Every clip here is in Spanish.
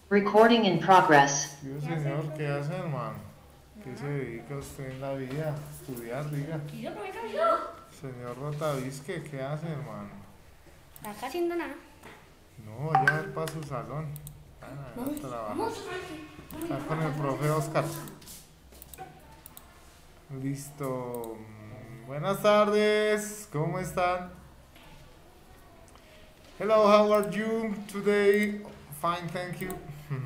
Recording in progress. Dios señor, ¿qué hace, hermano? ¿Qué se dedica usted en la vida? Estudiar, diga. Señor Rotavisque, ¿qué hace, hermano? ¿Está acá haciendo nada? No, ya va para su salón. A trabajar. Está con el profe Oscar. Listo. Buenas tardes. ¿Cómo están? Hello, how are you today? Fine, thank you.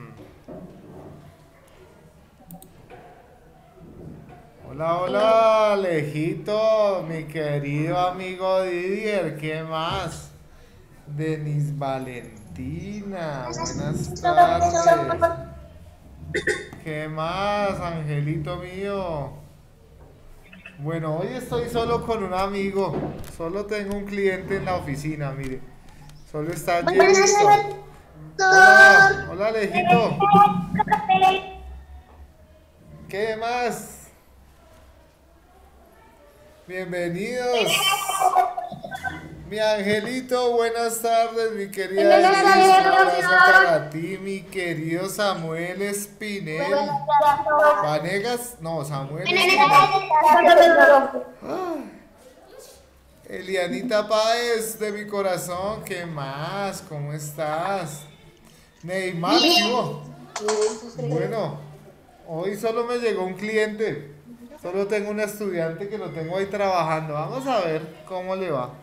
Hola, hola, Alejito, mi querido amigo Didier, ¿qué más? Denis Valentina, buenas tardes. ¿Qué más, Angelito mío? Bueno, hoy estoy solo con un amigo, solo tengo un cliente en la oficina, mire. Solo está Jerryson. Hola, hola, Alejito. ¿Qué más? Bienvenidos. Mi Angelito, buenas tardes, mi querida Denise, un abrazo para ti, mi querido Samuel Espinel. Vanegas, no, Samuel Espinel. Elianita Páez, de mi corazón, ¿qué más? ¿Cómo estás? Neymar, ¿qué hubo? Bueno, hoy solo me llegó un cliente. Solo tengo un estudiante que lo tengo ahí trabajando. Vamos a ver cómo le va.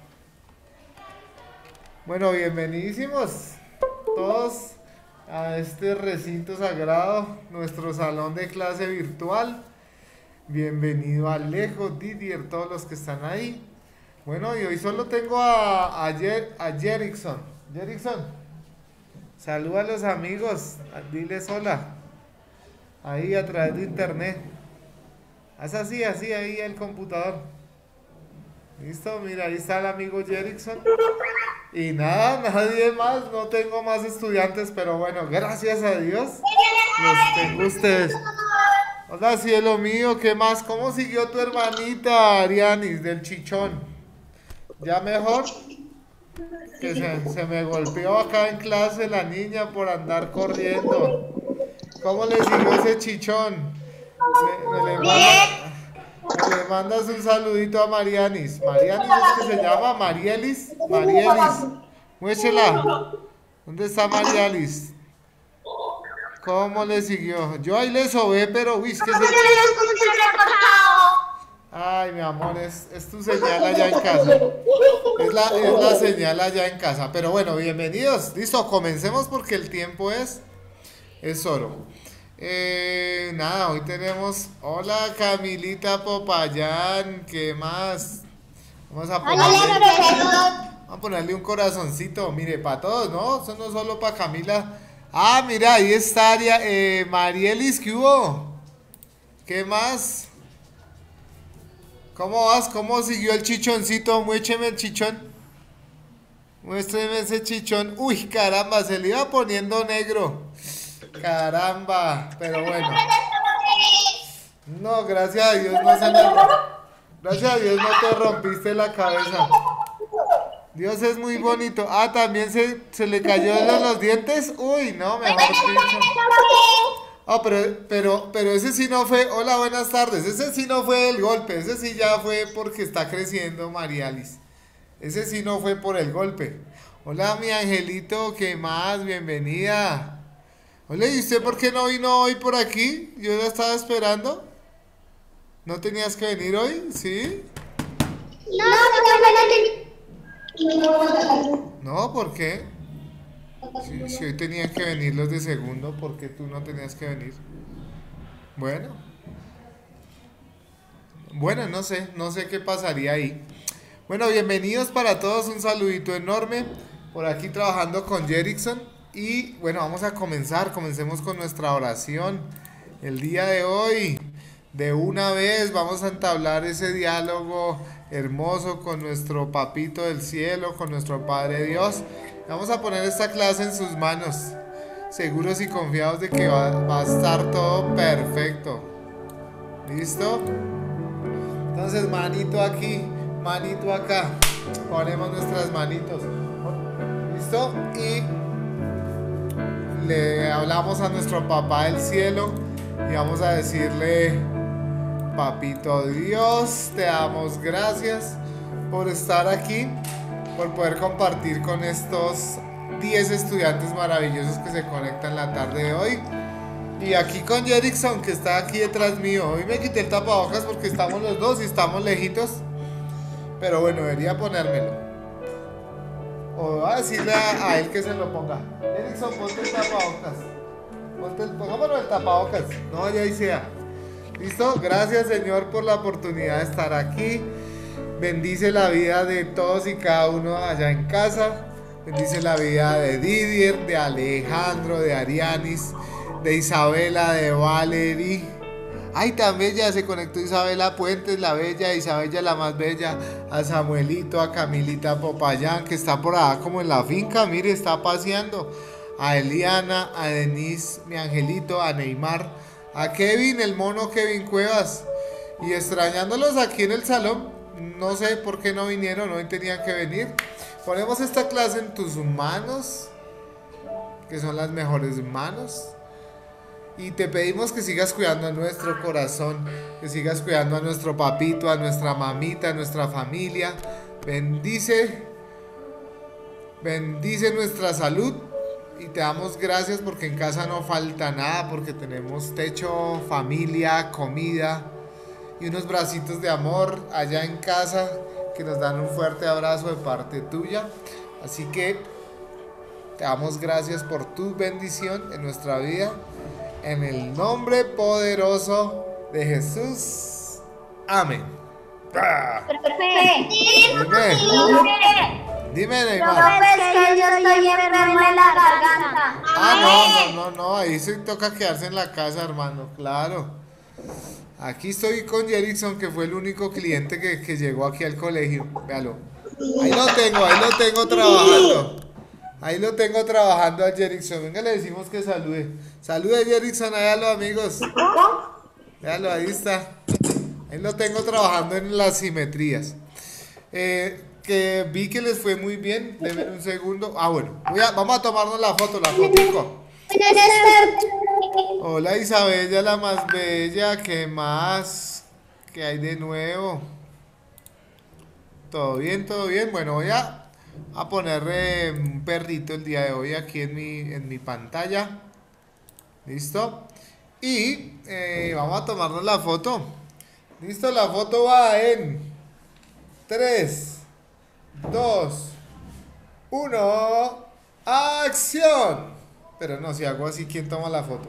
Bueno, bienvenidísimos todos a este recinto sagrado, nuestro salón de clase virtual. Bienvenido Alejo, Didier, todos los que están ahí. Bueno, y hoy solo tengo a Jerickson. Jerickson, saluda a los amigos, diles hola. Ahí a través de internet. Haz así, ahí el computador. Listo, mira, ahí está el amigo Jerickson. Y nada, nadie más, no tengo más estudiantes, pero bueno, gracias a Dios los tengo ustedes. Hola, cielo mío, ¿qué más? ¿Cómo siguió tu hermanita, Arianis, del chichón? ¿Ya mejor? Que se me golpeó acá en clase la niña por andar corriendo. ¿Cómo le siguió ese chichón? Le mandas un saludito a Marianis. Marianis es que se llama Marielis. Marielis. Muéchela. ¿Dónde está Marielis? ¿Cómo le siguió? Yo ahí le sobé, pero uy, es que se... Ay, mi amor, es tu señal allá en casa. Es la señal allá en casa. Pero bueno, bienvenidos. Listo, comencemos porque el tiempo es oro. Nada, hoy tenemos. Hola Camilita Popayán, ¿qué más? Vamos a ponerle un corazoncito, mire, para todos, ¿no? Eso no solo para Camila. Ah, mira, ahí está Marielis, ¿qué hubo? ¿Qué más? ¿Cómo vas? ¿Cómo siguió el chichoncito? Muécheme el chichón. Muéstreme ese chichón. Uy, caramba, se le iba poniendo negro. Caramba, pero bueno. No, gracias a Dios no se me... Gracias a Dios no te rompiste la cabeza. Dios es muy bonito. Ah, también se le cayó de los dientes. Uy, no, mejor dicho. Ah, pero ese sí no fue. Hola, buenas tardes. Ese sí no fue el golpe. Ese sí ya fue porque está creciendo Marialis. Ese sí no fue por el golpe. Hola, mi Angelito, ¿qué más? Bienvenida. Hola, ¿y usted por qué no vino hoy por aquí? Yo la estaba esperando. ¿No tenías que venir hoy? ¿Sí? No, ¿por qué? Si hoy tenían que venir los de segundo, ¿por qué tú no tenías que venir? Bueno, no sé qué pasaría ahí. Bueno, bienvenidos para todos, un saludito enorme. Por aquí trabajando con Jerickson. Y bueno, vamos a comencemos con nuestra oración. El día de hoy, de una vez, vamos a entablar ese diálogo hermoso con nuestro papito del cielo, con nuestro Padre Dios. Vamos a poner esta clase en sus manos, seguros y confiados de que va a estar todo perfecto. ¿Listo? Entonces, manito aquí, manito acá. Ponemos nuestras manitos. ¿Listo? Y le hablamos a nuestro papá del cielo y vamos a decirle: Papito Dios, te damos gracias por estar aquí, por poder compartir con estos 10 estudiantes maravillosos que se conectan la tarde de hoy. Y aquí con Jerickson, que está aquí detrás mío. Hoy me quité el tapabocas porque estamos los dos y estamos lejitos. Pero bueno, debería ponérmelo. O voy a decirle a él que se lo ponga. Jerickson, ponte el tapabocas. Pongámoslo el tapabocas. No, ya hice. ¿Listo? Gracias, Señor, por la oportunidad de estar aquí. Bendice la vida de todos y cada uno allá en casa. Bendice la vida de Didier, de Alejandro, de Arianis, de Isabela, de Valerie. Ay, tan bella, se conectó Isabela Puentes, la bella, Isabela la más bella, a Samuelito, a Camilita Popayán, que está por allá como en la finca, mire, está paseando. A Eliana, a Denise, mi angelito, a Neymar, a Kevin, el mono Kevin Cuevas. Y extrañándolos aquí en el salón, no sé por qué no vinieron, hoy tenían que venir. Ponemos esta clase en tus manos, que son las mejores manos. Y te pedimos que sigas cuidando a nuestro corazón, que sigas cuidando a nuestro papito, a nuestra mamita, a nuestra familia. Bendice nuestra salud y te damos gracias porque en casa no falta nada, porque tenemos techo, familia, comida y unos bracitos de amor allá en casa que nos dan un fuerte abrazo de parte tuya. Así que te damos gracias por tu bendición en nuestra vida. En el nombre poderoso de Jesús. Amén. Dime, Neymar. Es que yo estoy enfermo en la garganta. No, ahí se toca quedarse en la casa, hermano, claro. Aquí estoy con Jerickson, que fue el único cliente que llegó aquí al colegio. Véalo. Ahí lo tengo trabajando. Ahí lo tengo trabajando a Jerickson. Venga, le decimos que salude. Salude, Jerickson, allá a los amigos. Véalo, ahí está. Ahí lo tengo trabajando en las simetrías. Que vi que les fue muy bien. Denme un segundo. Bueno, vamos a tomarnos la fotico. Hola, Isabella, la más bella. ¿Qué más? ¿Qué hay de nuevo? Todo bien. Bueno, voy a poner un perrito el día de hoy aquí en mi pantalla. ¿Listo? Y vamos a tomarnos la foto. ¿Listo? La foto va en 3, 2, 1, ¡acción! Pero no, si hago así, ¿quién toma la foto?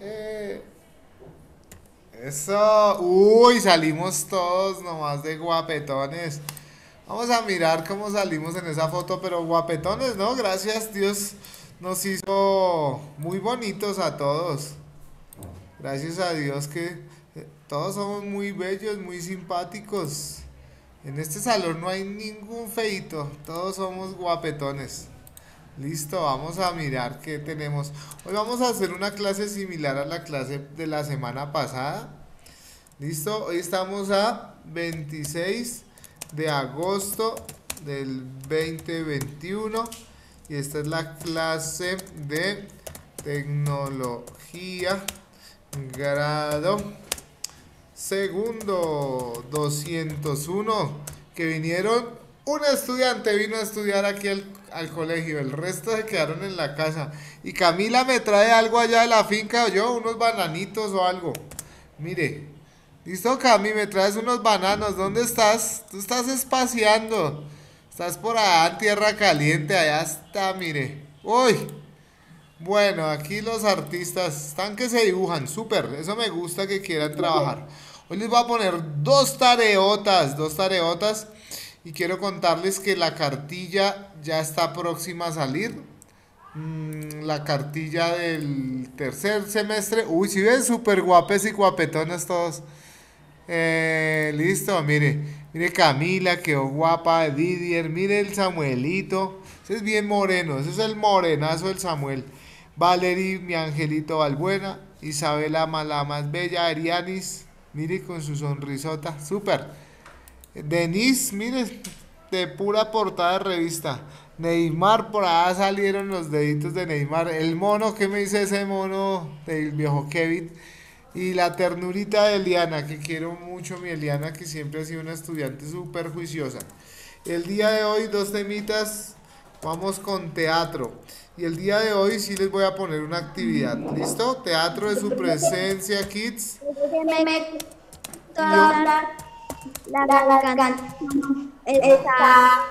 Eso. Uy, salimos todos nomás de guapetones. Vamos a mirar cómo salimos en esa foto, pero guapetones, ¿no? Gracias, Dios nos hizo muy bonitos a todos. Gracias a Dios que todos somos muy bellos, muy simpáticos. En este salón no hay ningún feito, todos somos guapetones. Listo, vamos a mirar qué tenemos. Hoy vamos a hacer una clase similar a la clase de la semana pasada. Listo, hoy estamos a 26 de agosto del 2021 y esta es la clase de tecnología grado segundo 201 que vinieron. Un estudiante vino a estudiar aquí al colegio, el resto se quedaron en la casa. Y Camila me trae algo allá de la finca, yo, unos bananitos o algo. Mire, listo, Cami, me traes unos bananos. ¿Dónde estás? Tú estás espaciando. Estás por allá en tierra caliente, allá está, mire. Uy. Bueno, aquí los artistas están que se dibujan, súper. Eso me gusta que quieran trabajar. Hoy les voy a poner dos tareotas. Y quiero contarles que la cartilla ya está próxima a salir. La cartilla del tercer semestre. Uy, si ven, súper guapes y guapetones todos. Listo, mire Camila, quedó guapa. Didier, mire el Samuelito. Ese es bien moreno, ese es el morenazo del Samuel. Valerie, mi angelito Valbuena. Isabela, la más bella. Arianis, mire con su sonrisota, súper. Denise, mire, de pura portada de revista. Neymar, por allá salieron los deditos de Neymar. El mono, ¿qué me dice ese mono del viejo Kevin? Y la ternurita de Eliana, que quiero mucho mi Eliana, que siempre ha sido una estudiante súper juiciosa. El día de hoy, dos temitas, vamos con teatro. Y el día de hoy sí les voy a poner una actividad. ¿Listo? Teatro de su presencia, kids. La garganta está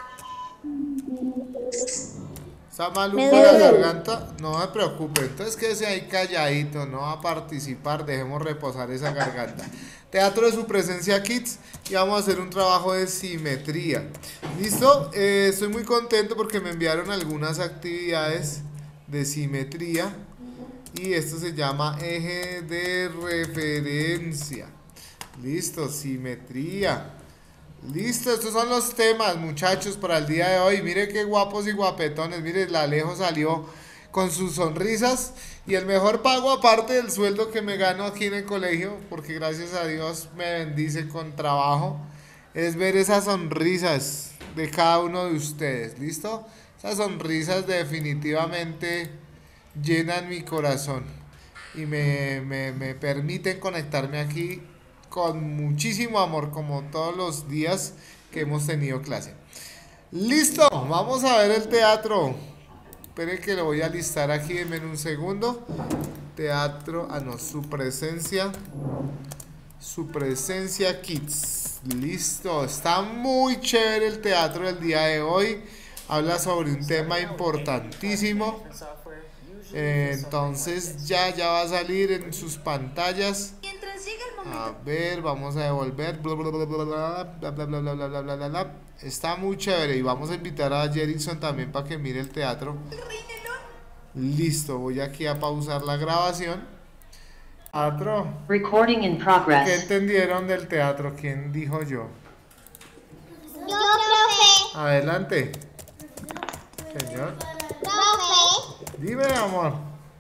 ¿Está maluco la garganta? No me preocupe, entonces quédese ahí calladito, no va a participar, dejemos reposar esa garganta. Teatro de su presencia, kids, y vamos a hacer un trabajo de simetría. ¿Listo? Estoy muy contento porque me enviaron algunas actividades de simetría y esto se llama eje de referencia. Listo, simetría. Listo, estos son los temas, muchachos, para el día de hoy. Mire qué guapos y guapetones. Mire, el Alejo salió con sus sonrisas. Y el mejor pago, aparte del sueldo que me gano aquí en el colegio, porque gracias a Dios me bendice con trabajo, es ver esas sonrisas de cada uno de ustedes. ¿Listo? Esas sonrisas definitivamente llenan mi corazón y me permiten conectarme aquí con muchísimo amor, como todos los días que hemos tenido clase. Listo, vamos a ver el teatro. Esperen que lo voy a listar aquí, denme un segundo. Teatro, no, su presencia kids. Listo, está muy chévere el teatro del día de hoy. Habla sobre un tema importantísimo. Entonces ya va a salir en sus pantallas. A ver, vamos a devolver. Bla, bla, bla, bla, bla, bla, bla, bla, bla, bla, bla, bla, bla, bla. Está muy chévere y vamos a invitar a Jerison también para que mire el teatro. Listo, voy aquí a pausar la grabación. Teatro. Recording in ¿Qué progress. entendieron del teatro? ¿Quién dijo yo? Yo, profe. Adelante. Señor. Profe. Dime, amor.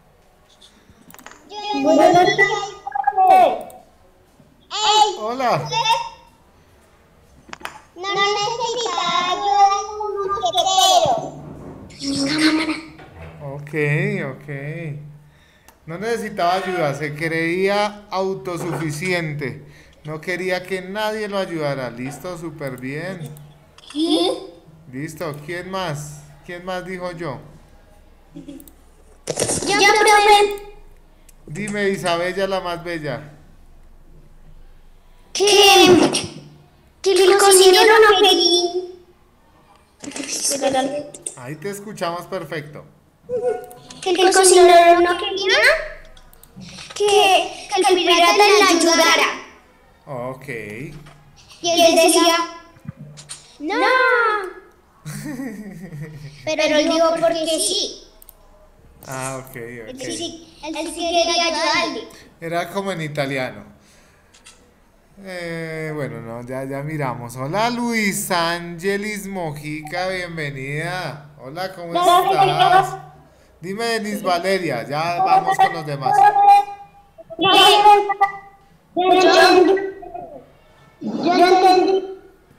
Ey, Hola. no necesitaba ayuda de un moquetero. Ok. No necesitaba ayuda, se creía autosuficiente. No quería que nadie lo ayudara. Listo, súper bien. Listo, ¿quién más? ¿Quién más dijo yo? Yo, profe. Dime, Isabella, la más bella. Que el cocinero no quería. Ahí te escuchamos perfecto. Que el cocinero no quería que el pirata le ayudara. Ok. Y él decía, no. Pero él dijo porque sí. Ah, ok. Él sí quería ayudarle. Era como en italiano. Bueno, no, ya miramos. Hola, Luis Ángelis Mojica, bienvenida. Hola, ¿cómo estás? Dime, Denis Valeria, ya vamos con los demás. Yo entendí.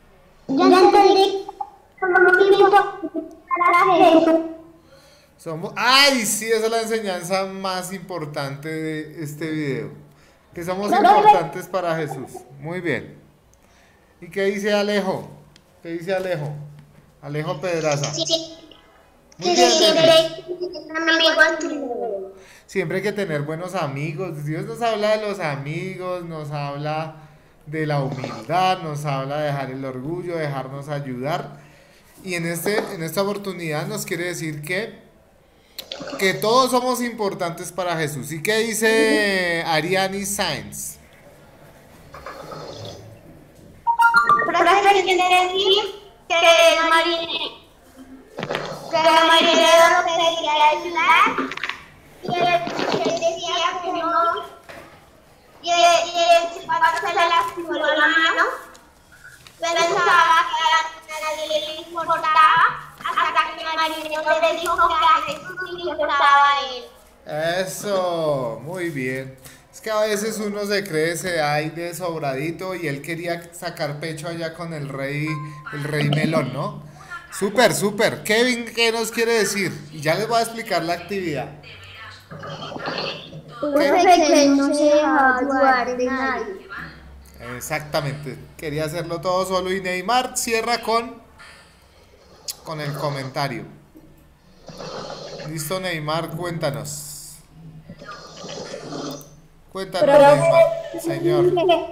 ¡Ay, sí! Esa es la enseñanza más importante de este video. Que somos importantes para Jesús. Muy bien. ¿Y qué dice Alejo? ¿Qué dice Alejo? Alejo Pedraza. Muy bien, Denis. Siempre hay que tener buenos amigos. Dios nos habla de los amigos, nos habla de la humildad, nos habla de dejar el orgullo, dejarnos ayudar. Y en esta oportunidad nos quiere decir que todos somos importantes para Jesús. ¿Y qué dice Ariani Sainz? Profe, quiere decir que el marinero no quería ayudar y él decía que no. Y él cuando se le lastimó la mano, pensaba que a nadie le importaba hasta que el marinero le dijo que a Jesús le importaba a él. Eso, muy bien. Es que a veces uno se cree, se da ahí de sobradito y él quería sacar pecho allá con el rey melón, ¿no? Súper, súper. Kevin, ¿qué nos quiere decir? Y ya les voy a explicar la actividad. Profe, que no se deja ayudar de nadie. Exactamente. Quería hacerlo todo solo y Neymar cierra con el comentario. Listo, Neymar, cuéntanos. Cuéntanos, Neymar, señor.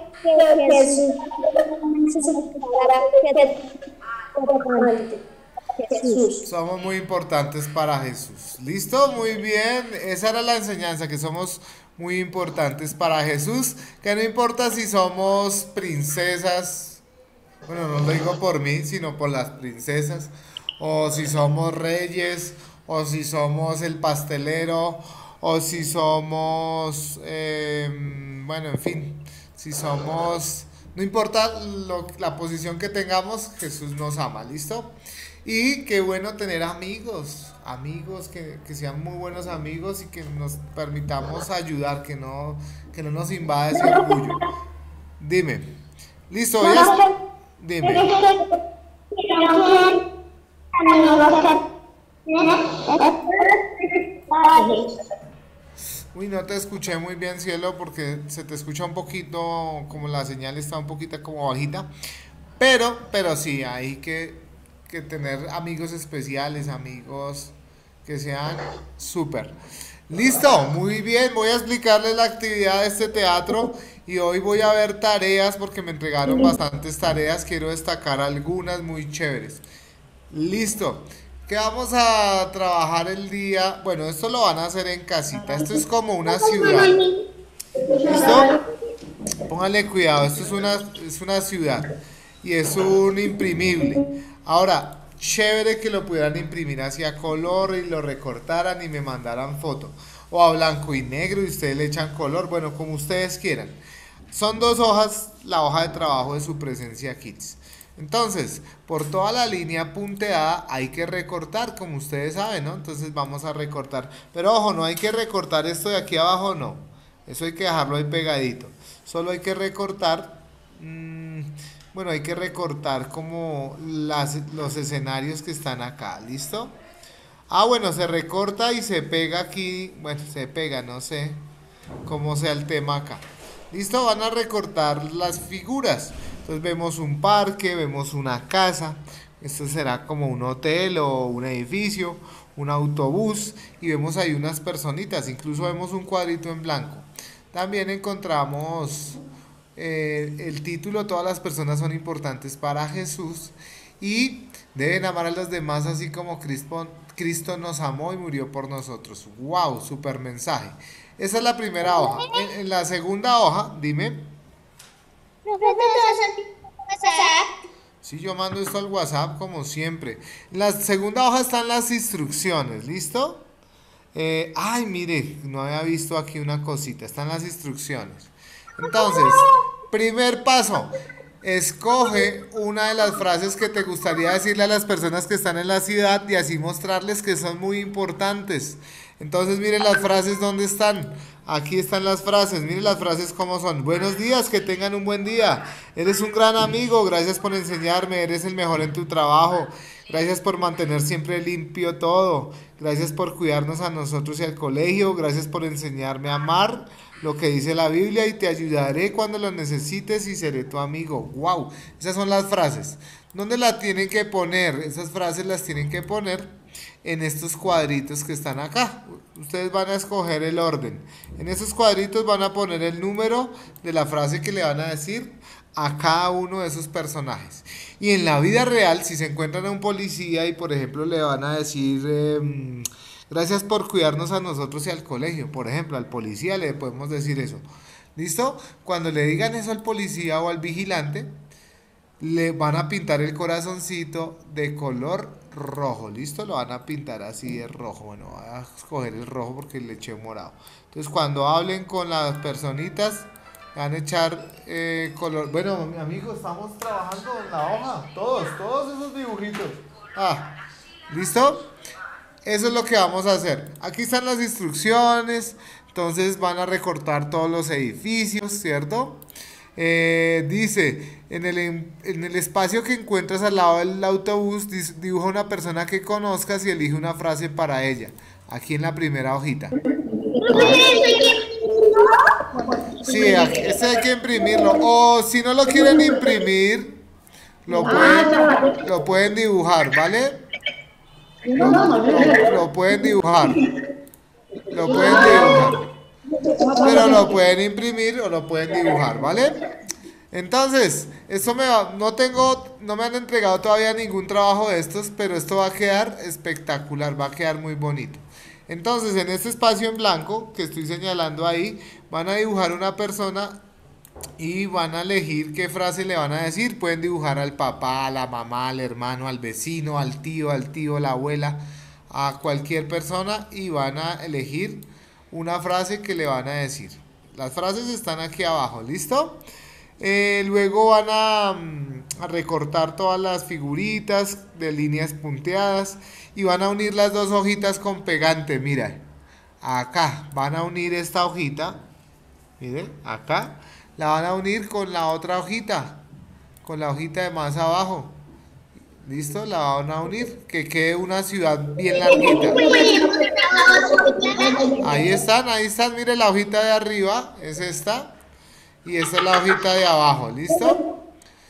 Jesús. Somos muy importantes para Jesús. ¿Listo? Muy bien. Esa era la enseñanza, que somos muy importantes para Jesús. Que no importa si somos princesas, bueno, no lo digo por mí, sino por las princesas, o si somos reyes, o si somos el pastelero, o si somos, bueno, en fin, si somos, no importa la posición que tengamos, Jesús nos ama, ¿listo? Y qué bueno tener amigos que sean muy buenos amigos y que nos permitamos ayudar, que no nos invada ese orgullo. Dime, listo, dime. Uy, no te escuché muy bien, cielo, porque se te escucha un poquito, como la señal está un poquito como bajita, pero sí, hay que tener amigos especiales, amigos que sean súper. Listo, muy bien, voy a explicarles la actividad de este teatro y hoy voy a ver tareas porque me entregaron bastantes tareas, quiero destacar algunas muy chéveres. Listo, ¿qué vamos a trabajar el día? Bueno, esto lo van a hacer en casita, esto es como una ciudad. ¿Listo? Póngale cuidado, esto es una ciudad y es un imprimible. Ahora, chévere que lo pudieran imprimir así a color y lo recortaran y me mandaran foto. O a blanco y negro y ustedes le echan color, bueno, como ustedes quieran. Son 2 hojas, la hoja de trabajo de su presencia Kids. Entonces, por toda la línea punteada hay que recortar, como ustedes saben, ¿no? Entonces vamos a recortar. Pero ojo, no hay que recortar esto de aquí abajo, no. Eso hay que dejarlo ahí pegadito. Solo hay que recortar... bueno, hay que recortar como los escenarios que están acá, ¿listo? Ah, bueno, se recorta y se pega aquí, bueno, se pega, no sé cómo sea el tema acá. ¿Listo? Van a recortar las figuras. Entonces vemos un parque, vemos una casa, esto será como un hotel o un edificio, un autobús y vemos ahí unas personitas, incluso vemos un cuadrito en blanco. También encontramos... el título, todas las personas son importantes para Jesús y deben amar a los demás así como Cristo nos amó y murió por nosotros. ¡Wow! Super mensaje. Esa es la primera hoja. En la segunda hoja, dime. Sí, yo mando esto al WhatsApp como siempre. En la segunda hoja están las instrucciones, ¿listo? Ay, mire, no había visto aquí una cosita. Están las instrucciones. Entonces, primer paso, escoge una de las frases que te gustaría decirle a las personas que están en la ciudad y así mostrarles que son muy importantes. Entonces, miren las frases dónde están. Aquí están las frases, miren las frases cómo son. Buenos días, que tengan un buen día. Eres un gran amigo, gracias por enseñarme, eres el mejor en tu trabajo. Gracias por mantener siempre limpio todo. Gracias por cuidarnos a nosotros y al colegio. Gracias por enseñarme a amar lo que dice la Biblia y te ayudaré cuando lo necesites y seré tu amigo. ¡Wow! Esas son las frases. ¿Dónde las tienen que poner? Esas frases las tienen que poner en estos cuadritos que están acá. Ustedes van a escoger el orden. En esos cuadritos van a poner el número de la frase que le van a decir a cada uno de esos personajes. Y en la vida real, si se encuentran a un policía y por ejemplo le van a decir gracias por cuidarnos a nosotros y al colegio, por ejemplo, al policía le podemos decir eso. ¿Listo? Cuando le digan eso al policía o al vigilante, le van a pintar el corazoncito de color rojo. ¿Listo? Lo van a pintar así de rojo. Bueno, voy a escoger el rojo porque le eché morado. Entonces cuando hablen con las personitas van a echar color. Bueno, mi amigo, estamos trabajando en la hoja. Todos esos dibujitos. ¿Listo? Eso es lo que vamos a hacer. Aquí están las instrucciones. Entonces van a recortar todos los edificios, ¿cierto? Dice, en el espacio que encuentras al lado del autobús, dibuja una persona que conozcas y elige una frase para ella. Aquí en la primera hojita. Sí, este hay que imprimirlo. O si no lo quieren imprimir, lo pueden dibujar, ¿vale? Lo pueden dibujar. Lo pueden dibujar. Pero lo pueden imprimir o lo pueden dibujar, ¿vale? Entonces, no me han entregado todavía ningún trabajo de estos, pero esto va a quedar espectacular, va a quedar muy bonito. Entonces, en este espacio en blanco que estoy señalando ahí, van a dibujar una persona y van a elegir qué frase le van a decir. Pueden dibujar al papá, a la mamá, al hermano, al vecino, al tío, la abuela, a cualquier persona y van a elegir una frase que le van a decir. Las frases están aquí abajo, ¿listo? Luego van a recortar todas las figuritas de líneas punteadas y van a unir las dos hojitas con pegante. Mira, acá van a unir esta hojita, miren, acá la van a unir con la otra hojita, con la hojita de más abajo. ¿Listo? La van a unir, que quede una ciudad bien larguita. Ahí están, mire la hojita de arriba, es esta. Y esta es la hojita de abajo, ¿listo?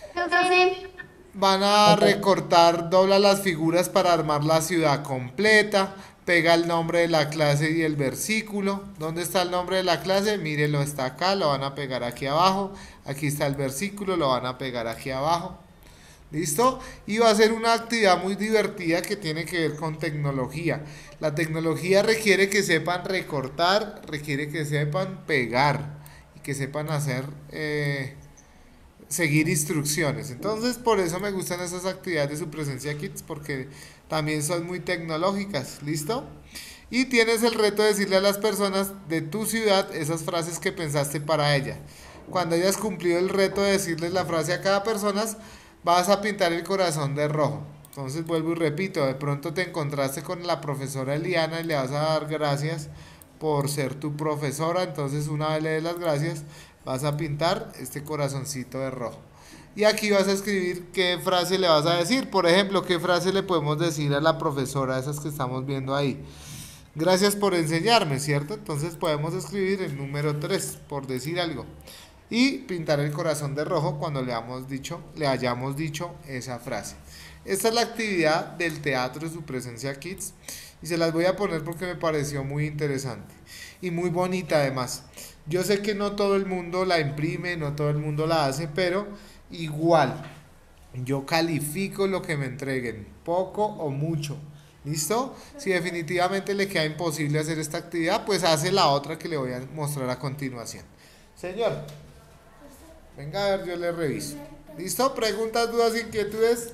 Van a recortar, dobla las figuras para armar la ciudad completa. Pega el nombre de la clase y el versículo. ¿Dónde está el nombre de la clase? Mírenlo, está acá, lo van a pegar aquí abajo. Aquí está el versículo, lo van a pegar aquí abajo. ¿Listo? Y va a ser una actividad muy divertida que tiene que ver con tecnología. La tecnología requiere que sepan recortar, requiere que sepan pegar y que sepan hacer, seguir instrucciones. Entonces, por eso me gustan esas actividades de su presencia Kids, porque también son muy tecnológicas. ¿Listo? Y tienes el reto de decirle a las personas de tu ciudad esas frases que pensaste para ella. Cuando hayas cumplido el reto de decirles la frase a cada persona, vas a pintar el corazón de rojo. Entonces vuelvo y repito, de pronto te encontraste con la profesora Eliana y le vas a dar gracias por ser tu profesora. Entonces una vez le des las gracias, vas a pintar este corazoncito de rojo. Y aquí vas a escribir qué frase le vas a decir. Por ejemplo, qué frase le podemos decir a la profesora, esas que estamos viendo ahí. Gracias por enseñarme, ¿cierto? Entonces podemos escribir el número 3, por decir algo. Y pintar el corazón de rojo cuando le hayamos dicho esa frase. Esta es la actividad del teatro de su presencia Kids. Y se las voy a poner porque me pareció muy interesante. Y muy bonita además. Yo sé que no todo el mundo la imprime, no todo el mundo la hace, pero igual. Yo califico lo que me entreguen, poco o mucho. ¿Listo? Si definitivamente le queda imposible hacer esta actividad, pues hace la otra que le voy a mostrar a continuación. Señor, venga a ver, yo le reviso. ¿Listo? ¿Preguntas, dudas, inquietudes?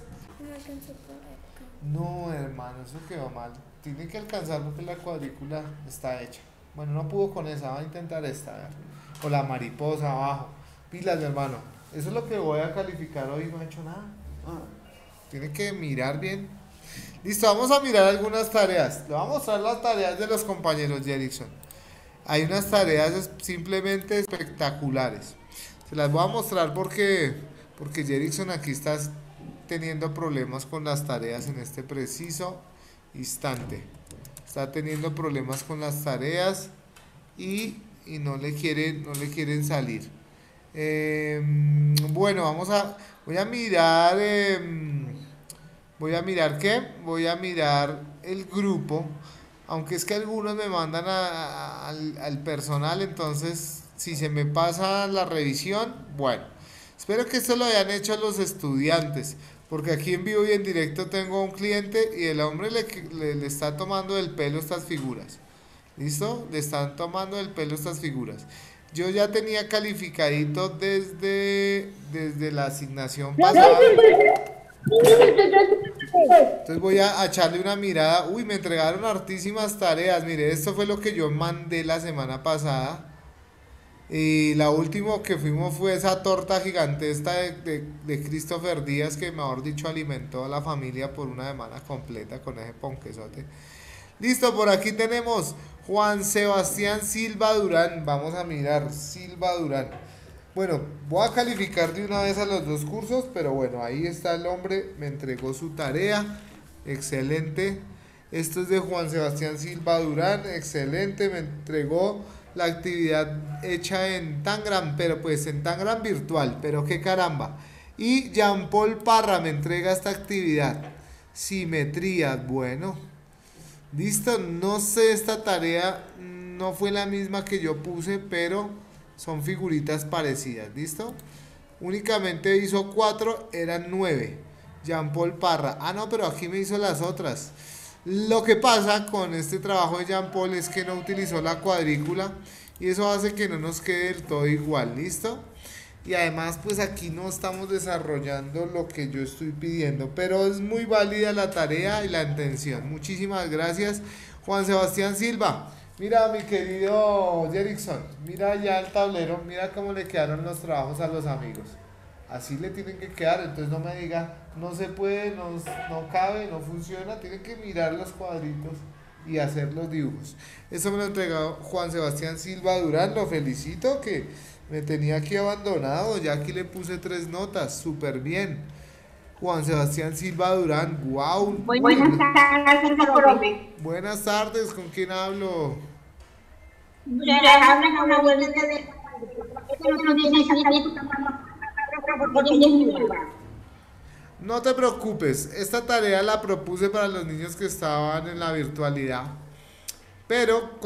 No, hermano, eso quedó mal. Tiene que alcanzar porque la cuadrícula está hecha. Bueno, no pudo con esa, va a intentar esta. ¿Ver? O la mariposa abajo. Pilas, hermano. Eso es lo que voy a calificar hoy, no he hecho nada. Tiene que mirar bien. Listo, vamos a mirar algunas tareas. Le voy a mostrar las tareas de los compañeros Jerickson. Hay unas tareas simplemente espectaculares. Se las voy a mostrar porque Jerickson aquí está teniendo problemas con las tareas en este preciso instante. Está teniendo problemas con las tareas y no le quieren salir. Bueno, voy a mirar ¿qué? Voy a mirar el grupo, aunque es que algunos me mandan al personal, entonces si se me pasa la revisión, bueno, espero que esto lo hayan hecho los estudiantes, porque aquí en vivo y en directo tengo un cliente y el hombre le está tomando el pelo estas figuras. ¿Listo? Le están tomando el pelo estas figuras. Yo ya tenía calificadito desde la asignación pasada. Entonces voy a echarle una mirada. Uy, me entregaron hartísimas tareas. Mire, esto fue lo que yo mandé la semana pasada. Y la última que fuimos fue esa torta gigantesca de Christopher Díaz, que mejor dicho alimentó a la familia por una semana completa con ese ponquesote. Listo, por aquí tenemos Juan Sebastián Silva Durán. Vamos a mirar, Silva Durán. Bueno, voy a calificar de una vez a los dos cursos, pero bueno, ahí está el hombre, me entregó su tarea. Excelente. Esto es de Juan Sebastián Silva Durán. Excelente, me entregó la actividad hecha en Tangram, pero pues en Tangram virtual, pero qué caramba. Y Jean Paul Parra me entrega esta actividad. Simetría, bueno. Listo, no sé, esta tarea no fue la misma que yo puse, pero son figuritas parecidas, ¿listo? Únicamente hizo 4, eran 9. Jean Paul Parra. Ah, no, pero aquí me hizo las otras. Lo que pasa con este trabajo de Jean Paul es que no utilizó la cuadrícula y eso hace que no nos quede del todo igual, ¿listo? Y además pues aquí no estamos desarrollando lo que yo estoy pidiendo, pero es muy válida la tarea y la intención. Muchísimas gracias, Juan Sebastián Silva. Mira, mi querido Jerickson, mira ya el tablero, mira cómo le quedaron los trabajos a los amigos. Así le tienen que quedar, entonces no me diga, no se puede, no cabe, no funciona, tienen que mirar los cuadritos y hacer los dibujos. Eso me lo entregó Juan Sebastián Silva Durán, lo felicito que me tenía aquí abandonado, ya aquí le puse 3 notas, súper bien. Juan Sebastián Silva Durán, wow. Buenas tardes, profe. Buenas tardes, ¿con quién hablo? No te preocupes, esta tarea la propuse para los niños que estaban en la virtualidad, pero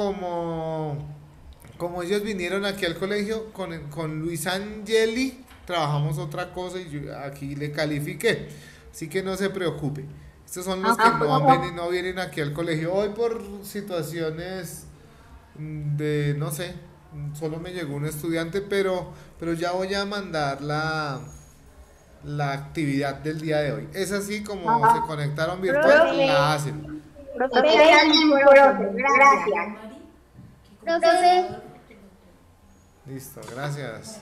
como ellos vinieron aquí al colegio, con Luis Angeli trabajamos otra cosa y yo aquí le califiqué, así que no se preocupe. Estos son los que no vienen aquí al colegio hoy por situaciones de, no sé, solo me llegó un estudiante, pero ya voy a mandar la actividad del día de hoy. Es así como se conectaron virtual, la hacen. Gracias. Profe. Listo, gracias.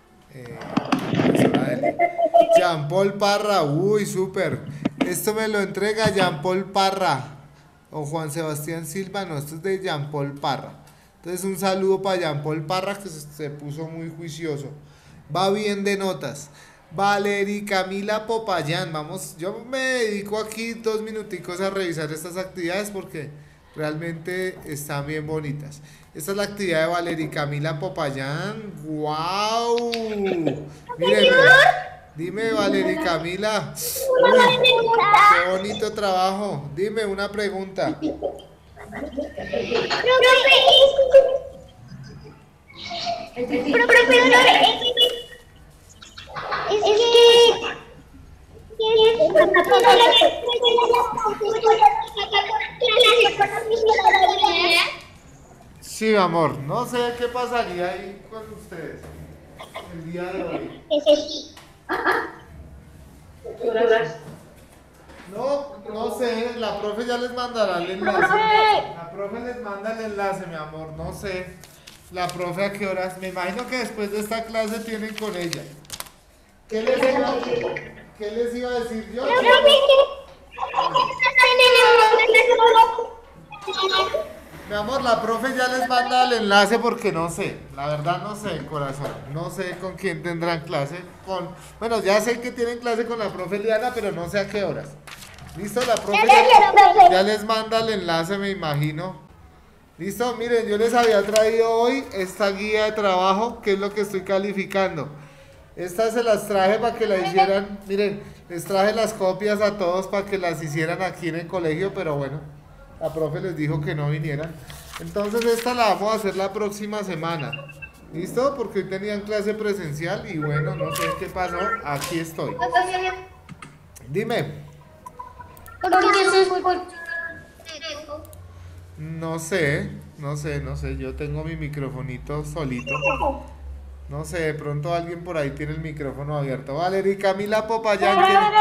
Jean Paul Parra, uy, súper. Esto me lo entrega Jean Paul Parra o Juan Sebastián Silva, no, esto es de Jean Paul Parra. Entonces un saludo para Jean Paul Parra que se puso muy juicioso. Va bien de notas. Valery Camila Popayán, vamos, yo me dedico aquí 2 minuticos a revisar estas actividades porque realmente están bien bonitas. Esta es la actividad de Valery Camila Popayán. ¡Wow! Mírenme. Dime, Valery Camila. Uy, qué bonito trabajo. Dime una pregunta. Sí, mi amor, no sé qué pasaría ahí con ustedes el día de hoy. No sé, la profe ya les mandará el enlace. La profe les manda el enlace, mi amor, no sé. La profe a qué horas, me imagino que después de esta clase tienen con ella. ¿Qué les iba a decir yo? Mi amor, la profe ya les manda el enlace porque no sé, la verdad no sé, corazón, no sé con quién tendrán clase, bueno, ya sé que tienen clase con la profe Liana, pero no sé a qué horas. ¿Listo? La profe ya les manda el enlace, me imagino. ¿Listo? Miren, yo les había traído hoy esta guía de trabajo, que es lo que estoy calificando. Estas se las traje para que la hicieran, miren, les traje las copias a todos para que las hicieran aquí en el colegio, pero bueno, la profe les dijo que no vinieran. Entonces esta la vamos a hacer la próxima semana. ¿Listo? Porque hoy tenían clase presencial y bueno, no sé qué pasó, aquí estoy. Dime. No sé, yo tengo mi microfonito solito. No sé, de pronto alguien por ahí tiene el micrófono abierto. Valery Camila Popayán.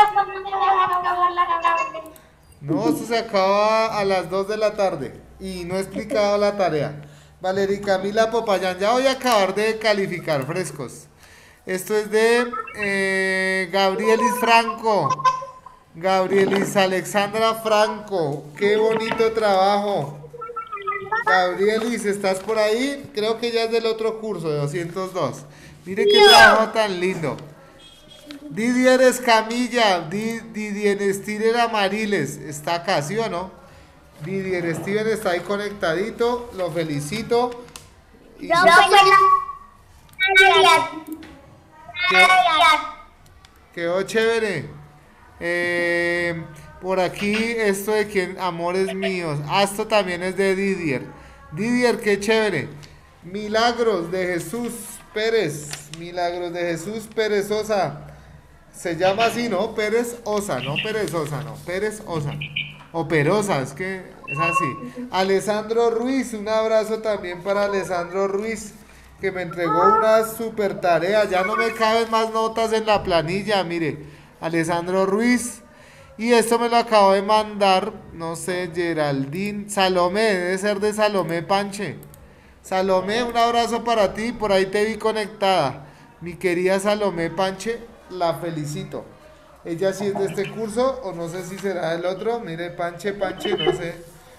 No, esto se acaba a las 2 de la tarde y no he explicado la tarea. Valery Camila Popayán, ya voy a acabar de calificar frescos. Esto es de Gabrielis Franco. Gabrielis Alexandra Franco, qué bonito trabajo. Gabrielis, ¿estás por ahí? Creo que ya es del otro curso, de 202. Mire qué trabajo tan lindo. Didier Escamilla, Didier Steven Amariles, ¿está acá, sí o no? Didier Steven está ahí conectadito, lo felicito. Y quedó chévere. Por aquí, esto de quien, Amores Míos. Ah, esto también es de Didier. Didier, qué chévere. Milagros de Jesús Pérez. Milagros de Jesús Pérez Osa. Se llama así, ¿no? Pérez Osa, no Perezosa, no. Pérez Osa. O Perosa, es que es así. Alessandro Ruiz, un abrazo también para Alessandro Ruiz, que me entregó una super tarea. Ya no me caben más notas en la planilla, mire. Alessandro Ruiz. Y esto me lo acabo de mandar, no sé, Geraldine. Salomé, debe ser de Salomé Panche. Salomé, un abrazo para ti. Por ahí te vi conectada. Mi querida Salomé Panche, la felicito. Ella sí es de este curso, o no sé si será del otro. Mire, Panche, no sé.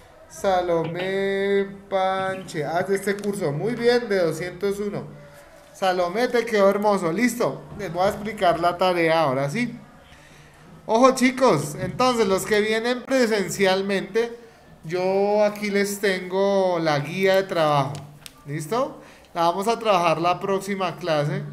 Salomé Panche. Ah, de este curso. Muy bien, de 201. Salomé, te quedó hermoso. Listo. Les voy a explicar la tarea ahora sí. Ojo, chicos. Entonces, los que vienen presencialmente, yo aquí les tengo la guía de trabajo. ¿Listo? La vamos a trabajar la próxima clase.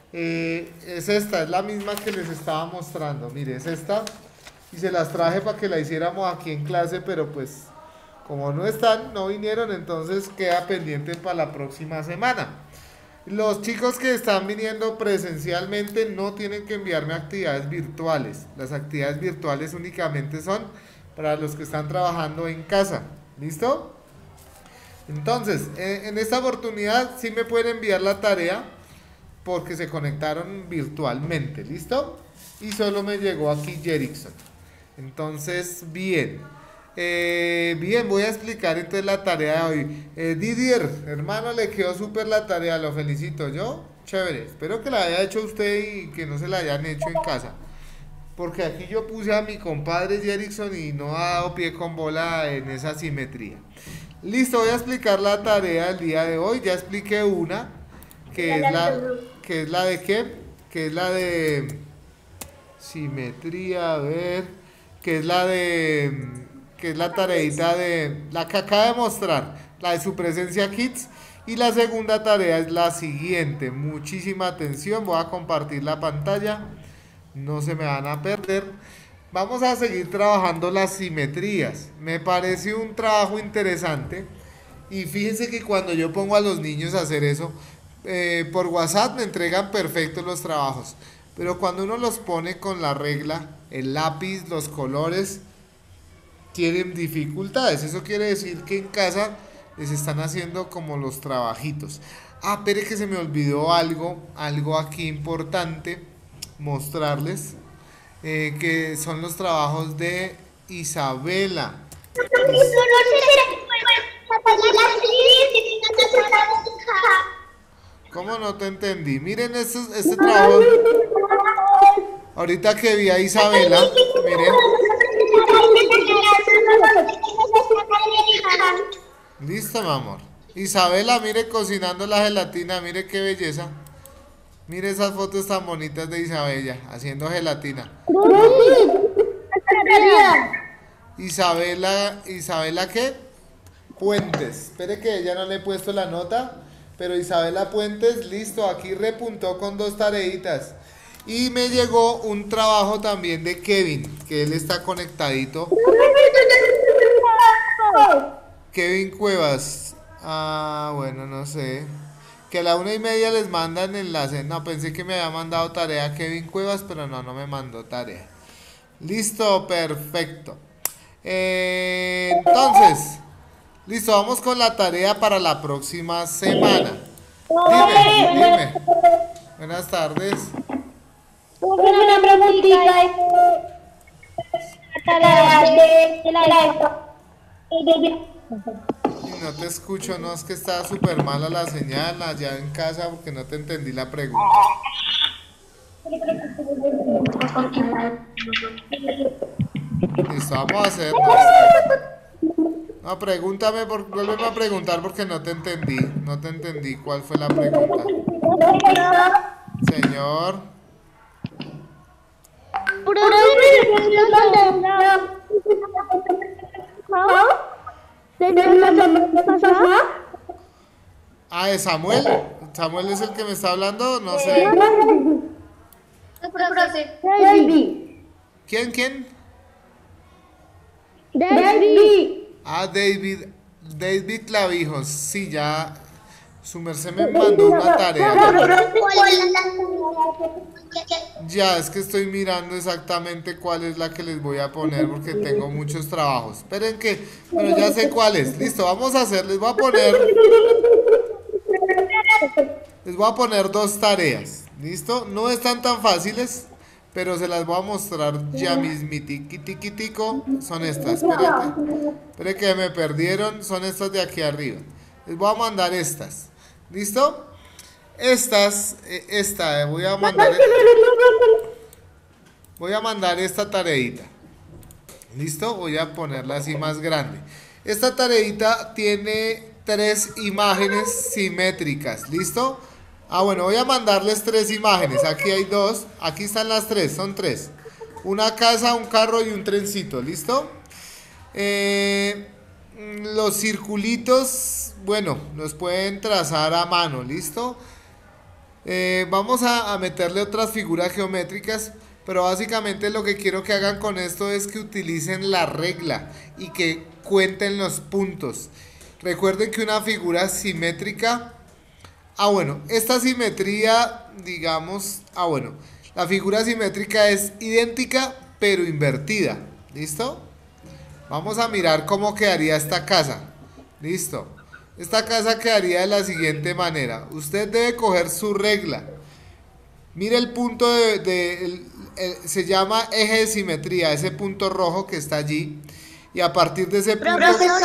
Es esta, es la misma que les estaba mostrando. Mire, es esta. Y se las traje para que la hiciéramos aquí en clase, pero pues como no están, no vinieron, entonces queda pendiente para la próxima semana. Los chicos que están viniendo presencialmente no tienen que enviarme actividades virtuales. Las actividades virtuales únicamente son para los que están trabajando en casa. ¿Listo? Entonces, en esta oportunidad sí me pueden enviar la tarea porque se conectaron virtualmente. ¿Listo? Y solo me llegó aquí Jerickson. Entonces, bien. Bien, voy a explicar entonces la tarea de hoy. Didier, hermano, le quedó súper la tarea, lo felicito. Yo, chévere, espero que la haya hecho usted y que no se la hayan hecho en casa, porque aquí yo puse a mi compadre Jerickson y no ha dado pie con bola en esa simetría. Listo, voy a explicar la tarea del día de hoy. Ya expliqué una, que es la de ¿qué? Que es la de simetría, a ver, que es la tareita de la que acaba de mostrar, la de su presencia Kids. Y la segunda tarea es la siguiente. Muchísima atención, voy a compartir la pantalla, no se me van a perder. Vamos a seguir trabajando las simetrías. Me parece un trabajo interesante. Y fíjense que cuando yo pongo a los niños a hacer eso, por WhatsApp me entregan perfectos los trabajos. Pero cuando uno los pone con la regla, el lápiz, los colores, tienen dificultades. Eso quiere decir que en casa les están haciendo como los trabajitos. Ah, espere que se me olvidó algo aquí importante mostrarles, que son los trabajos de Isabela. ¿Cómo no te entendí? Miren este trabajo. Ahorita que vi a Isabela, miren. Listo, mi amor. Isabela, mire cocinando la gelatina, mire qué belleza. Mire esas fotos tan bonitas de Isabela haciendo gelatina. Isabela ¿qué? Puentes. Espere que ella no le he puesto la nota, pero Isabela Puentes, listo, aquí repuntó con 2 tareitas. Y me llegó un trabajo también de Kevin, que él está conectadito. Kevin Cuevas. Ah, bueno, no sé. Que a la 1:30 les mandan enlace. No, pensé que me había mandado tarea Kevin Cuevas, pero no me mandó tarea. Listo, perfecto. Entonces, listo, vamos con la tarea para la próxima semana. Dime. Buenas tardes. Una preguntita. No te escucho, no, es que está súper mala la señal allá en casa porque no te entendí la pregunta. Listo, vamos a hacerlo. No, pregúntame, vuélveme a preguntar porque no te entendí. No te entendí. ¿Cuál fue la pregunta? Señor. Ah, ¿es Samuel? ¿Samuel es el que me está hablando? No sé. ¿Quién? Ah, David Clavijos. Sí, ya. Su merced me mandó una tarea. Ya, es que estoy mirando exactamente cuál es la que les voy a poner porque tengo muchos trabajos. Esperen que, bueno, ya sé cuál es. Listo, vamos a hacer, les voy a poner dos tareas. ¿Listo? No están tan fáciles, pero se las voy a mostrar ya mismitico. Son estas, esperen que me perdieron, son estas de aquí arriba. Les voy a mandar estas. ¿Listo? Voy a mandar esta tareita. ¿Listo? Voy a ponerla así más grande. Esta tareita tiene 3 imágenes simétricas. ¿Listo? Ah, bueno, voy a mandarles 3 imágenes. Aquí hay 2. Aquí están las 3. Son 3. Una casa, un carro y un trencito. ¿Listo? Los circulitos, bueno, los pueden trazar a mano. ¿Listo? Vamos a meterle otras figuras geométricas, pero básicamente lo que quiero que hagan con esto es que utilicen la regla y que cuenten los puntos. Recuerden que una figura simétrica, esta simetría, digamos, la figura simétrica es idéntica pero invertida. ¿Listo? Vamos a mirar cómo quedaría esta casa. ¿Listo? Esta casa quedaría de la siguiente manera. Usted debe coger su regla. Mire el punto se llama eje de simetría, ese punto rojo que está allí. Y a partir de ese punto...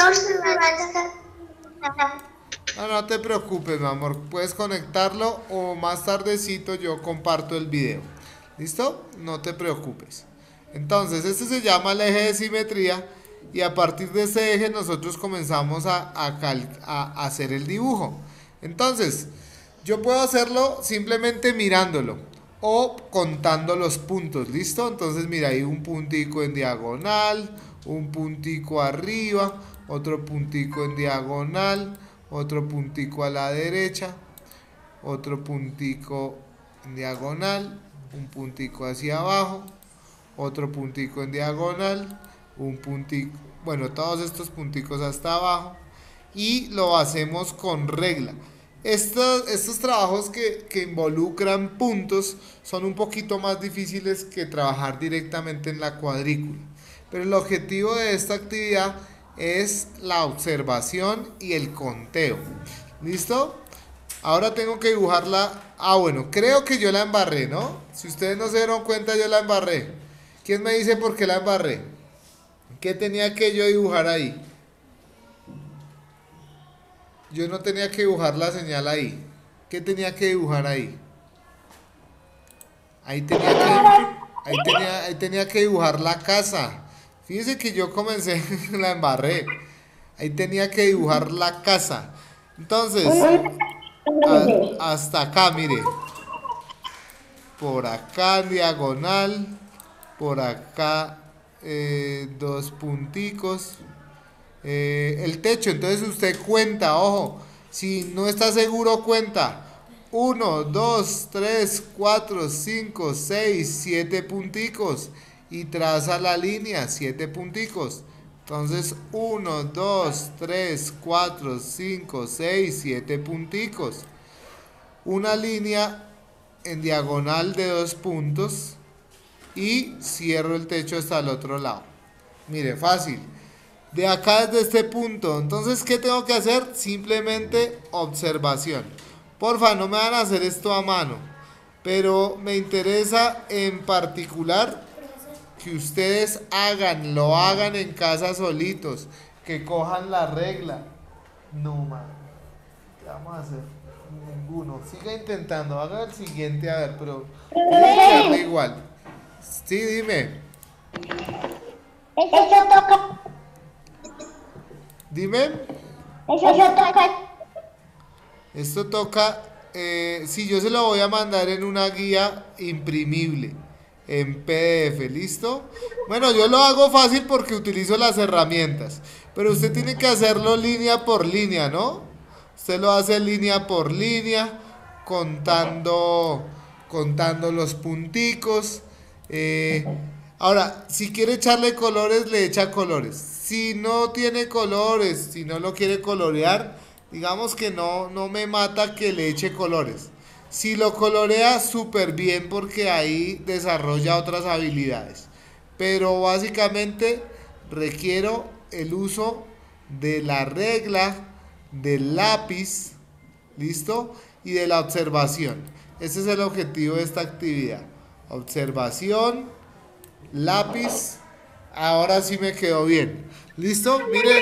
No te preocupes, mi amor. Puedes conectarlo o más tardecito yo comparto el video. ¿Listo? No te preocupes. Entonces, este se llama el eje de simetría. Y a partir de ese eje nosotros comenzamos a hacer el dibujo. Entonces, yo puedo hacerlo simplemente mirándolo o contando los puntos. ¿Listo? Entonces, mira, hay un puntico en diagonal, un puntico arriba, otro puntico en diagonal, otro puntico a la derecha, otro puntico en diagonal, un puntico hacia abajo, otro puntico en diagonal, un puntico, bueno, todos estos punticos hasta abajo, y lo hacemos con regla. Estos trabajos que involucran puntos son un poquito más difíciles que trabajar directamente en la cuadrícula, pero el objetivo de esta actividad es la observación y el conteo. ¿Listo? Ahora tengo que dibujarla. Creo que yo la embarré, ¿no? Si ustedes no se dieron cuenta, yo la embarré. ¿Quién me dice por qué la embarré? ¿Qué tenía que yo dibujar ahí? Yo no tenía que dibujar la señal ahí. ¿Qué tenía que dibujar ahí? Ahí tenía que dibujar la casa. Fíjense que yo comencé, la embarré. Ahí tenía que dibujar la casa. Entonces, hasta acá, mire. Por acá en diagonal. Por acá 2 punticos. El techo, entonces usted cuenta, ojo. Si no está seguro, cuenta. 1, 2, 3, 4, 5, 6, 7 punticos. Y traza la línea, 7 punticos. Entonces 1, 2, 3, 4, 5, 6, 7 punticos. Una línea en diagonal de 2 puntos. Y cierro el techo hasta el otro lado. Mire, fácil. De acá desde este punto. Entonces, ¿qué tengo que hacer? Simplemente observación. Porfa, no me van a hacer esto a mano. Pero me interesa en particular que ustedes lo hagan en casa solitos. Que cojan la regla. No, man. ¿Qué vamos a hacer? Ninguno. Siga intentando. Haga el siguiente, a ver, pero tiene que hacerlo igual. Sí, dime. Eso toca. Dime. Eso toca. Esto toca, sí, yo se lo voy a mandar en una guía imprimible, en PDF, ¿listo? Bueno, yo lo hago fácil porque utilizo las herramientas, pero usted tiene que hacerlo línea por línea, ¿no? Usted lo hace línea por línea, contando los punticos. Ahora, si quiere echarle colores, le echa colores. Si no tiene colores, si no lo quiere colorear, digamos que no me mata que le eche colores. Si lo colorea, súper bien porque ahí desarrolla otras habilidades. Pero básicamente requiero el uso de la regla, del lápiz, ¿listo? Y de la observación. Ese es el objetivo de esta actividad. Observación, lápiz. Ahora sí me quedó bien. ¿Listo? Miren.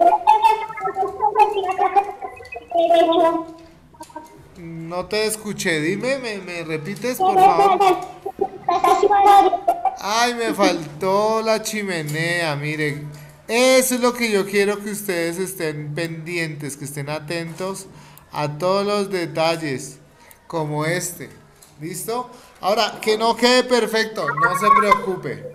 No te escuché. Dime, ¿me repites, por favor? Ay, me faltó la chimenea. Miren, eso es lo que yo quiero que ustedes estén pendientes, que estén atentos a todos los detalles, como este. ¿Listo? Ahora, que no quede perfecto, no se preocupe.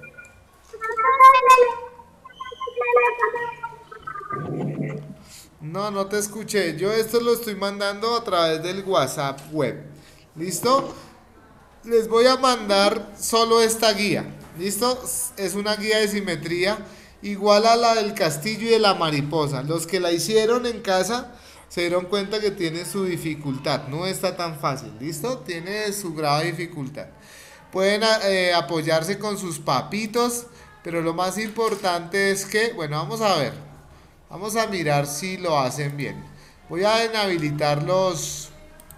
No te escuché. Yo esto lo estoy mandando a través del WhatsApp web. ¿Listo? Les voy a mandar solo esta guía. ¿Listo? Es una guía de simetría igual a la del castillo y de la mariposa. Los que la hicieron en casa se dieron cuenta que tiene su dificultad. No está tan fácil. ¿Listo? Tiene su grado de dificultad. Pueden apoyarse con sus papitos, pero lo más importante es que, bueno, vamos a ver. Vamos a mirar si lo hacen bien. Voy a inhabilitar los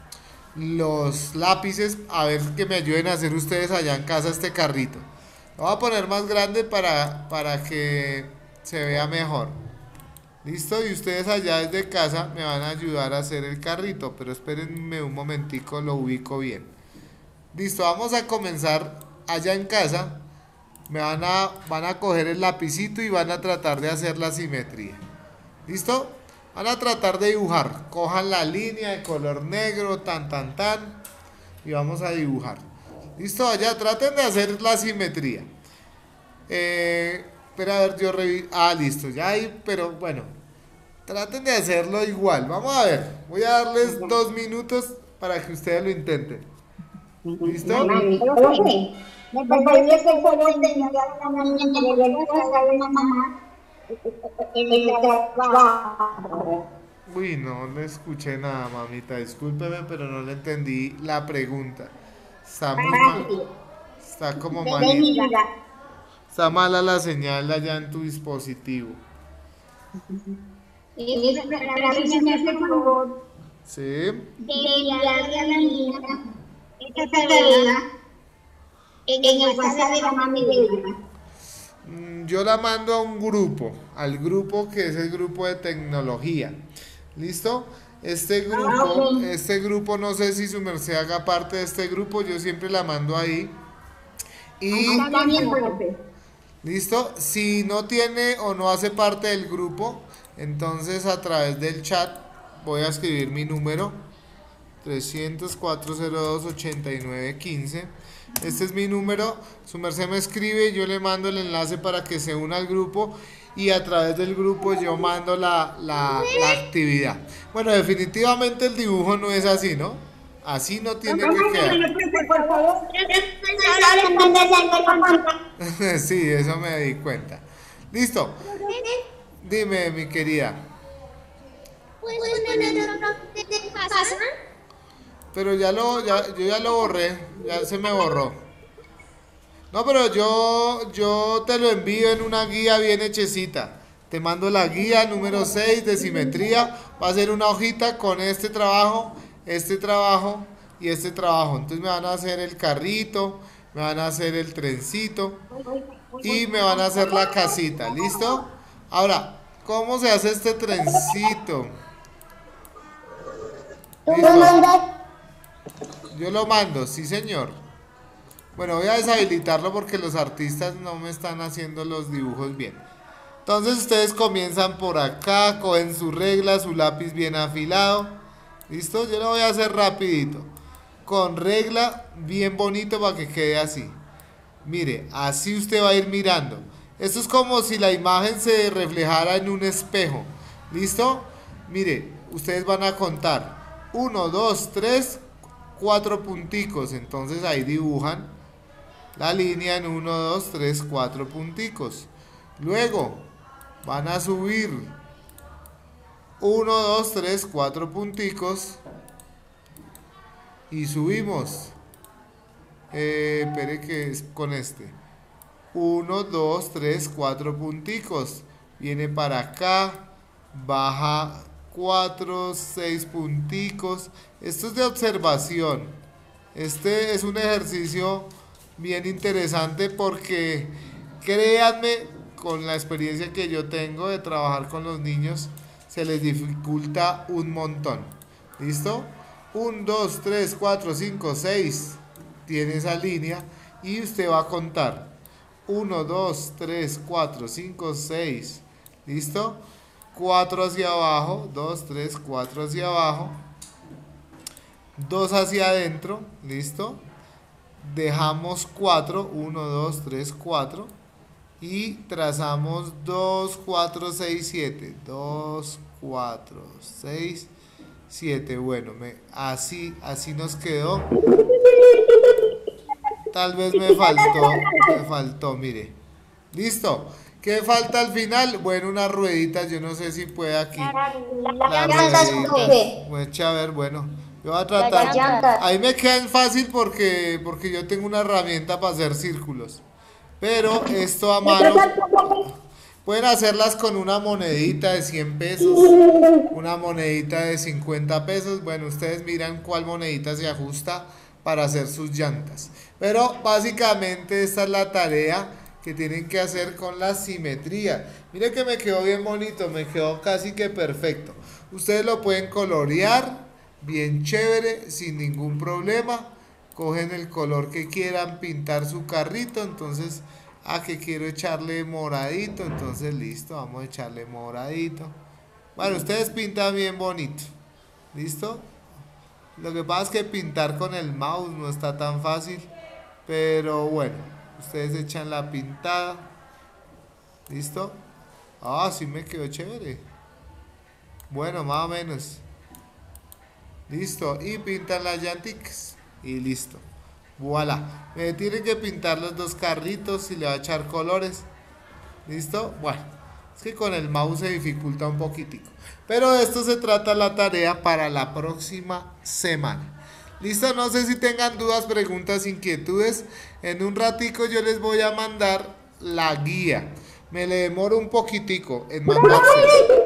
lápices, a ver que me ayuden a hacer ustedes allá en casa este carrito. Lo voy a poner más grande para que se vea mejor. ¿Listo? Y ustedes allá desde casa me van a ayudar a hacer el carrito, pero espérenme un momentico, lo ubico bien. Listo, vamos a comenzar allá en casa. Van a coger el lapicito y van a tratar de hacer la simetría. ¿Listo? Van a tratar de dibujar. Cojan la línea de color negro, y vamos a dibujar. ¿Listo? Allá traten de hacer la simetría. Espera, a ver, yo reviso. Ah, listo, ya ahí, pero bueno. Traten de hacerlo igual. Vamos a ver. Voy a darles 2 minutos para que ustedes lo intenten. ¿Listo? Uy, no le escuché nada, mamita. Discúlpeme, pero no le entendí la pregunta. Está muy mal. Está como malita. Está mala la señal allá en tu dispositivo. Sí. En el WhatsApp de la mami de ella. Yo la mando a un grupo, al grupo que es el grupo de tecnología. ¿Listo? Este grupo, no sé si su merced haga parte de este grupo, yo siempre la mando ahí. Y ¿listo? Si no tiene o no hace parte del grupo, entonces a través del chat voy a escribir mi número 300-402-8915. Este es mi número, su merced me escribe, yo le mando el enlace para que se una al grupo y a través del grupo yo mando la actividad. Bueno, definitivamente el dibujo no es así, ¿no? Así no tiene que quedar. Sí, eso me di cuenta. Listo. Dime, mi querida. Pero yo ya lo borré, ya se me borró. No, pero yo te lo envío en una guía bien hechecita. Te mando la guía número 6 de simetría. Va a ser una hojita con este trabajo y este trabajo. Entonces me van a hacer el carrito, me van a hacer el trencito y me van a hacer la casita. ¿Listo? Ahora, ¿cómo se hace este trencito? ¿Listo? Yo lo mando, sí señor. Bueno, voy a deshabilitarlo porque los artistas no me están haciendo los dibujos bien. Entonces ustedes comienzan por acá, cogen su regla, su lápiz bien afilado. ¿Listo? Yo lo voy a hacer rapidito. Con regla bien bonito para que quede así. Mire, así usted va a ir mirando. Esto es como si la imagen se reflejara en un espejo. ¿Listo? Mire, ustedes van a contar 1, 2, 3, 4 punticos. Entonces ahí dibujan la línea en 1, 2, 3, 4 punticos. Luego van a subir 1, 2, 3, 4 punticos. Y subimos. Espere que es con este. 1, 2, 3, 4 punticos. Viene para acá. Baja 4, 6 punticos. Esto es de observación. Este es un ejercicio bien interesante porque créanme, con la experiencia que yo tengo de trabajar con los niños, se les dificulta un montón. ¿Listo? 1, 2, 3, 4, 5, 6. Tiene esa línea y usted va a contar 1, 2, 3, 4, 5, 6. ¿Listo? 4 hacia abajo, 2, 3, 4 hacia abajo, 2 hacia adentro. ¿Listo? Dejamos 4, 1, 2, 3, 4 y trazamos 2, 4, 6, 7. 2, 4, 6, 7. Bueno, así nos quedó. Tal vez me faltó, mire. Listo. ¿Qué falta al final? Bueno, unas rueditas, yo no sé si puede aquí. Las rueditas. Bueno, a ver, bueno. Yo voy a tratar. Ahí me quedan fácil porque yo tengo una herramienta para hacer círculos. Pero esto a mano, pueden hacerlas con una monedita de 100 pesos, una monedita de 50 pesos. Bueno, ustedes miran cuál monedita se ajusta para hacer sus llantas. Pero básicamente esta es la tarea que tienen que hacer con la simetría. Miren que me quedó bien bonito, me quedó casi que perfecto. Ustedes lo pueden colorear bien chévere, sin ningún problema. Cogen el color que quieran pintar su carrito. Entonces, que quiero echarle moradito, entonces listo, vamos a echarle moradito. Bueno, ustedes pintan bien bonito. ¿Listo? Lo que pasa es que pintar con el mouse no está tan fácil, pero bueno, ustedes echan la pintada. ¿Listo? Sí me quedó chévere. Bueno, más o menos. Listo, y pintan las llanticas y listo. Voilà. Me tienen que pintar los dos carritos y le va a echar colores. ¿Listo? Bueno, es que con el mouse se dificulta un poquitico. Pero de esto se trata la tarea para la próxima semana. ¿Listo? No sé si tengan dudas, preguntas, inquietudes. En un ratico yo les voy a mandar la guía. Me le demoro un poquitico en mandársela.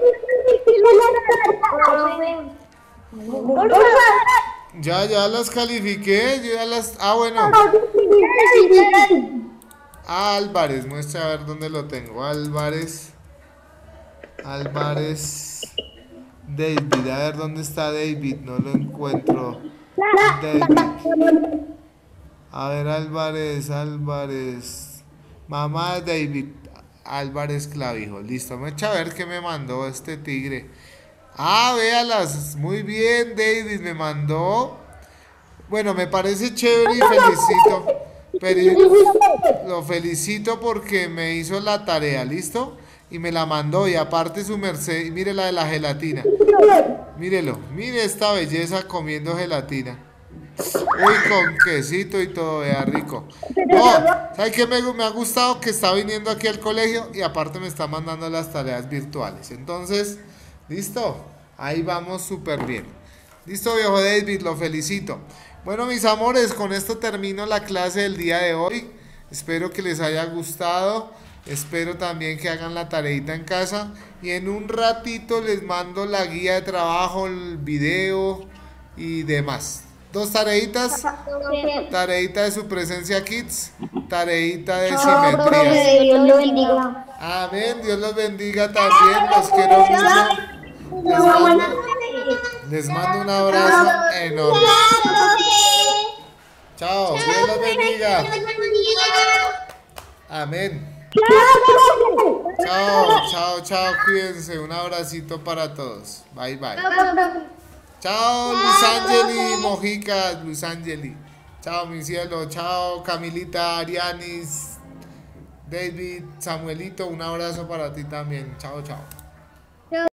Ya las califiqué, yo ya las... bueno. Álvarez, muestra a ver dónde lo tengo. Álvarez, David, a ver dónde está David, no lo encuentro. David. A ver, Álvarez, mamá de David, Álvarez Clavijo, listo, me echa a ver qué me mandó este tigre. Véalas, muy bien, David, me mandó. Bueno, me parece chévere y felicito. Pero lo felicito porque me hizo la tarea, ¿listo? Y me la mandó, y aparte su merced, mire la de la gelatina. Mírelo, mire esta belleza comiendo gelatina. Uy, con quesito y todo, vea, rico. No, ¿sabe qué me ha gustado? Que está viniendo aquí al colegio y aparte me está mandando las tareas virtuales. Entonces, listo, ahí vamos súper bien. Listo, viejo David, lo felicito. Bueno, mis amores, con esto termino la clase del día de hoy. Espero que les haya gustado. Espero también que hagan la tareita en casa. Y en un ratito les mando la guía de trabajo, el video y demás. 2 tareitas. Tareita de su presencia kids. Tareita de simetría. Dios lo bendiga. Amén. Dios los bendiga también. Los quiero mucho. Les mando un abrazo enorme. Chao, Dios los bendiga. Dios bendiga. Amén. Chao, profe. Chao, chao, chao, cuídense. Un abracito para todos. Bye, bye. Chao, Luz Angeli, Mojica, Luz Angeli. Chao, mi cielo. Chao, Camilita, Arianis, David, Samuelito. Un abrazo para ti también. Chao, chao.